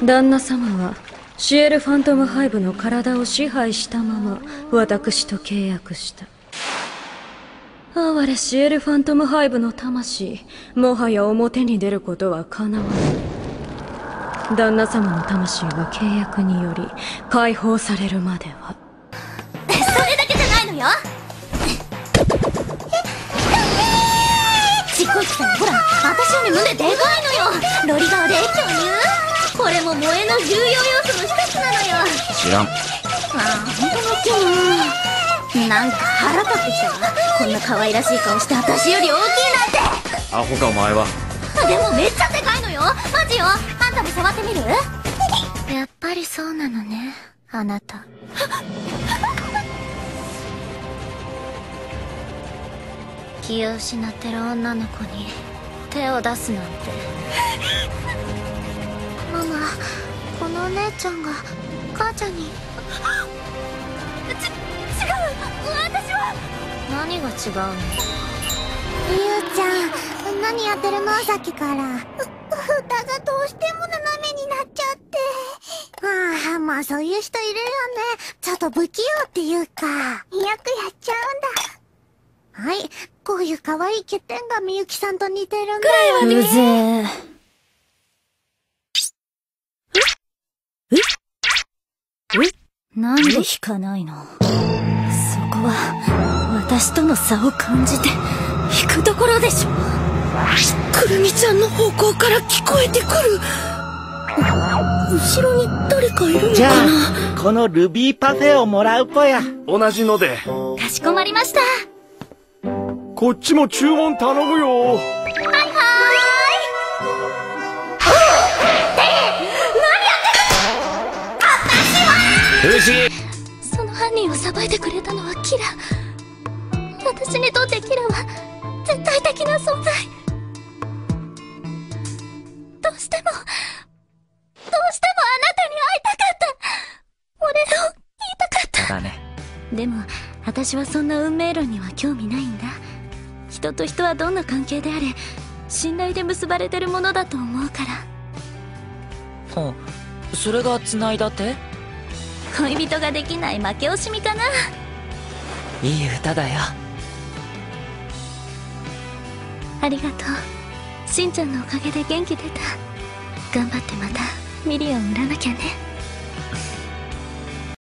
旦那様はシエル・ファントムハイブの体を支配したまま私と契約した。哀れシエル・ファントムハイブの魂、もはや表に出ることはかなわない。旦那様の魂は契約により解放されるまでは。 それだけじゃないのよ。ちっこいくせにほら、私より胸でかいのよ。ロリ顔で巨乳、これも萌えの重要要素の一つなのよ。 知らん。 ああ、ほんとのきゅん。なんか腹立ってきたわ。こんな可愛らしい顔して私より大きいなんて。 アホかお前は。 でもめっちゃでかいのよ。マジよ。あんたも触ってみる？やっぱりそうなのね、あなた。気を失ってる女の子に手を出すなんて。ママ、このお姉ちゃんが母ちゃんに。違う、私は。何が違うの？ ゆうちゃん、何やってるのさっきから。蓋がどうしても斜めになっちゃって。ああ、まあそういう人いるよね。ちょっと不器用っていうか。よくやっちゃうんだ。はい、こういう可愛い欠点がみゆきさんと似てるんだよね。 うぜえ。なんで引かないの？そこは私との差を感じて引くところでしょ。 くるみちゃんの方向から聞こえてくる。後ろに誰かいるのかな。 じゃあこのルビーパフェをもらうぽや。 同じので。 かしこまりました。 こっちも注文頼むよ。 はいはーい。 不思議。 その犯人を裁いてくれたのはキラ。私にとってキラは絶対的な存在。どうしてもあなたに会いたかった。俺の言いたかった。 だね。 でも私はそんな運命論には興味ないんだ。人と人はどんな関係であれ信頼で結ばれてるものだと思うから。 あ、それが繋いだって？ 恋人ができない負け惜しみかな。 いい歌だよ。 ありがとう。しんちゃんのおかげで元気出た。頑張ってまたミリオン売らなきゃね。